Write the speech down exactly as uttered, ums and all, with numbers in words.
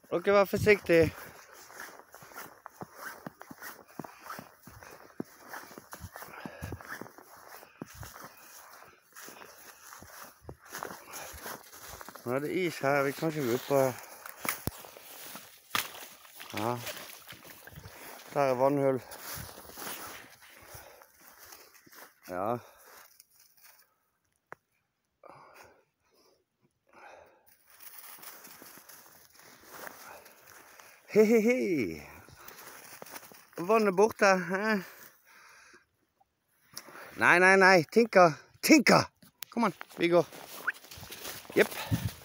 Dere vær forsiktig. Nå er det is her, vi kan ikke gå ut på. Ja. Der er vannhull. Ja. Hehehe. Vannet borte. Eh? Nei, nei, nei. Tinka. Tinka! Kom an, vi går. Jepp.